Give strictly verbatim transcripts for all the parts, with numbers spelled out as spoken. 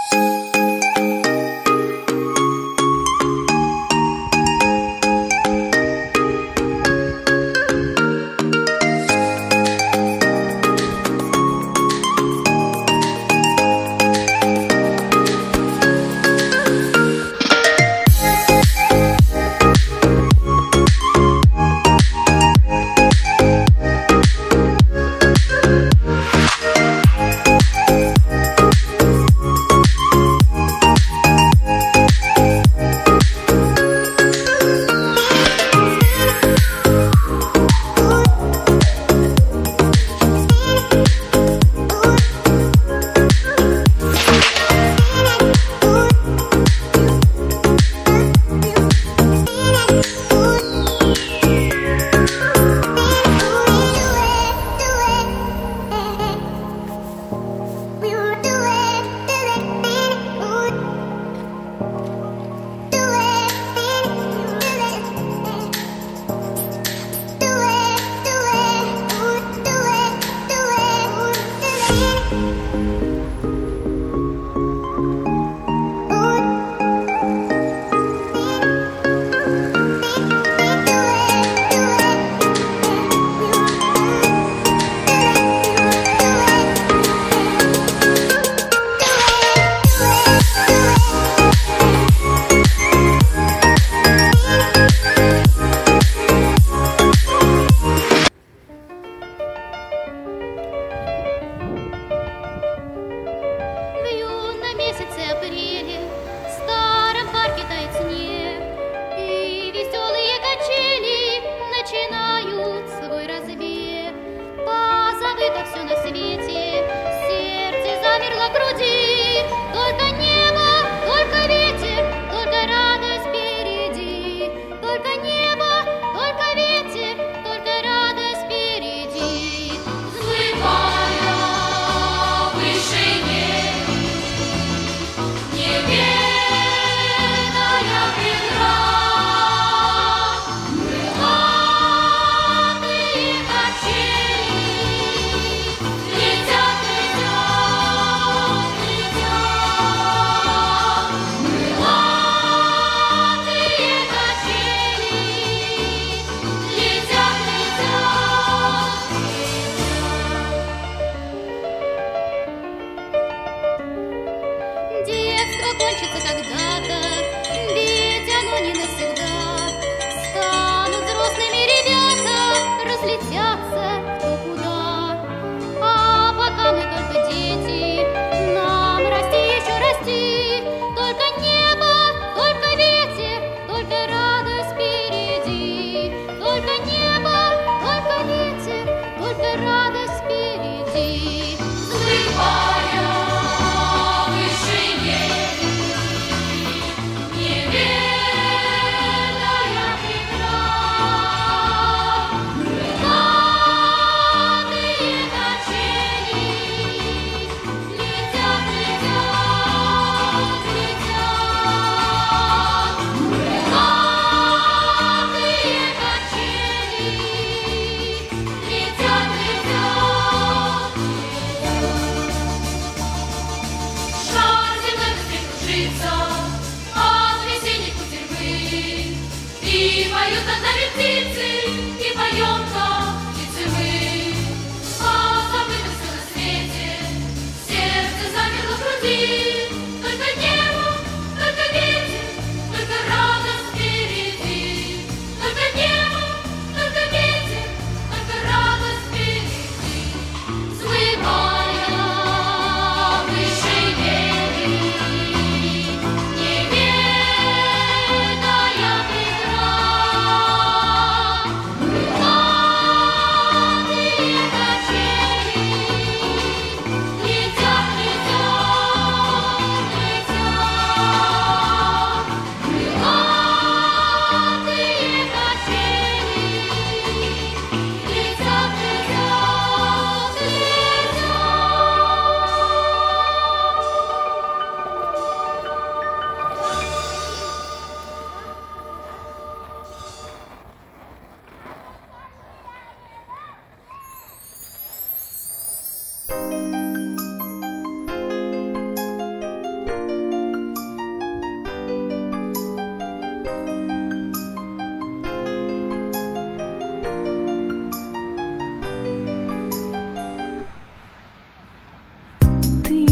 Love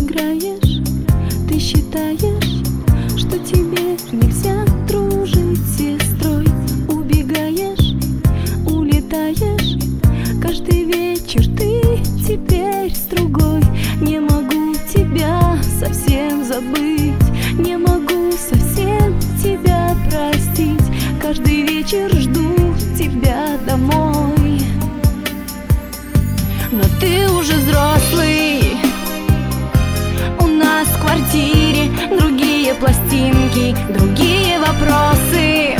играешь, ты считаешь, что тебе нельзя дружить с сестрой. Убегаешь, улетаешь, каждый вечер ты теперь с другой. Не могу тебя совсем забыть, не могу совсем тебя простить. Каждый вечер жду тебя домой. Но ты уже взрослый, у нас в квартире другие пластинки, другие вопросы.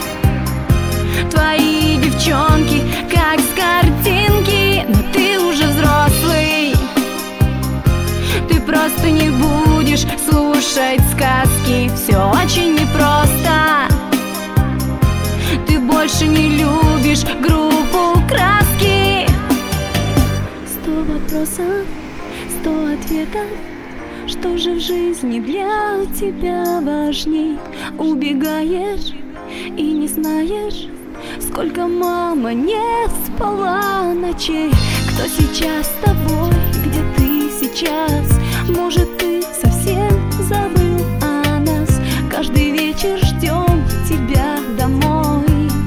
Твои девчонки как с картинки. Но ты уже взрослый, ты просто не будешь слушать сказки. Все очень непросто, ты больше не любишь группу «Краски». Сто вопросов, сто ответов. Что же в жизни для тебя важней? Убегаешь и не знаешь, сколько мама не спала ночей. Кто сейчас с тобой, где ты сейчас? Может, ты совсем забыл о нас? Каждый вечер ждем тебя домой.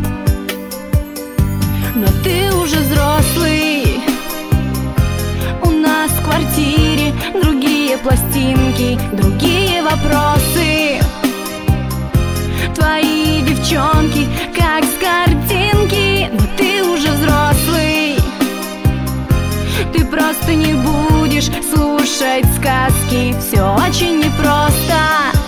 Но ты уже взрослый, у нас в квартире другие пластинки, другие вопросы. Твои девчонки как с картинки. Но ты уже взрослый, ты просто не будешь слушать сказки. Все очень непросто,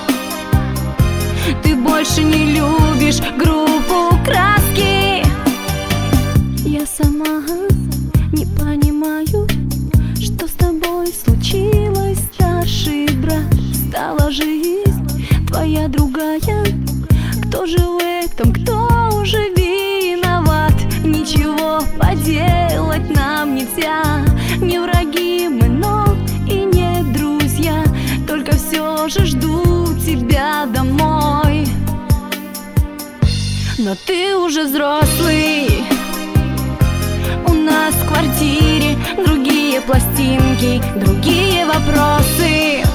ты больше не любишь группу «Краски». Я сама не понимаю, что с тобой случилось, старший брат. Стала жизнь твоя другая. Кто же в этом, кто уже виноват? Ничего поделать нам нельзя. Не враги мы, но и не друзья. Только все же жду тебя домой. Но ты уже взрослый, у нас в квартире другие пластинки, другие вопросы.